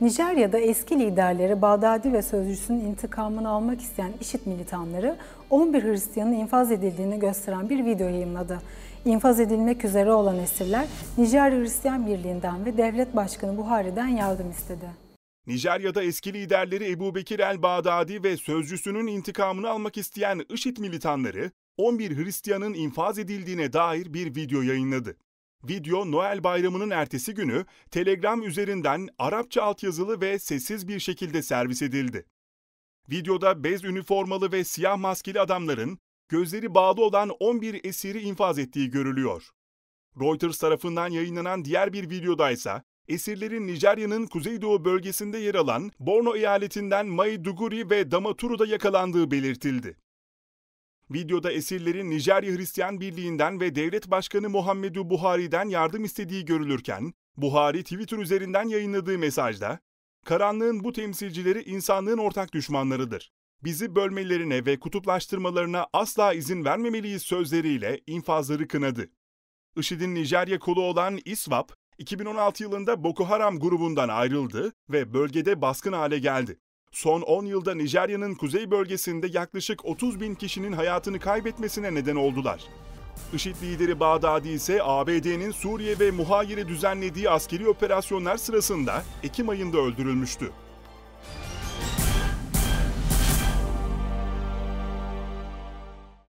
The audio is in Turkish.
Nijerya'da eski liderleri Bağdadi ve sözcüsünün intikamını almak isteyen IŞİD militanları 11 Hristiyanın infaz edildiğini gösteren bir video yayımladı. İnfaz edilmek üzere olan esirler Nijerya Hristiyan Birliği'nden ve Devlet Başkanı Buhari'den yardım istedi. Nijerya'da eski liderleri Ebubekir el-Bağdadi ve sözcüsünün intikamını almak isteyen IŞİD militanları 11 Hristiyanın infaz edildiğine dair bir video yayınladı. Video Noel Bayramı'nın ertesi günü Telegram üzerinden Arapça altyazılı ve sessiz bir şekilde servis edildi. Videoda bez üniformalı ve siyah maskeli adamların gözleri bağlı olan 11 esiri infaz ettiği görülüyor. Reuters tarafından yayınlanan diğer bir videoda ise esirlerin Nijerya'nın kuzeydoğu bölgesinde yer alan Borno eyaletinden Maiduguri ve Damaturu'da yakalandığı belirtildi. Videoda esirlerin Nijerya Hristiyan Birliği'nden ve Devlet Başkanı Muhammedu Buhari'den yardım istediği görülürken, Buhari Twitter üzerinden yayınladığı mesajda, "Karanlığın bu temsilcileri insanlığın ortak düşmanlarıdır. Bizi bölmelerine ve kutuplaştırmalarına asla izin vermemeliyiz" sözleriyle infazları kınadı. IŞİD'in Nijerya kolu olan İSWAP, 2016 yılında Boko Haram grubundan ayrıldı ve bölgede baskın hale geldi. Son 10 yılda Nijerya'nın kuzey bölgesinde yaklaşık 30 bin kişinin hayatını kaybetmesine neden oldular. IŞİD lideri Bağdadi ise ABD'nin Suriye ve Muhayyir'e düzenlediği askeri operasyonlar sırasında Ekim ayında öldürülmüştü.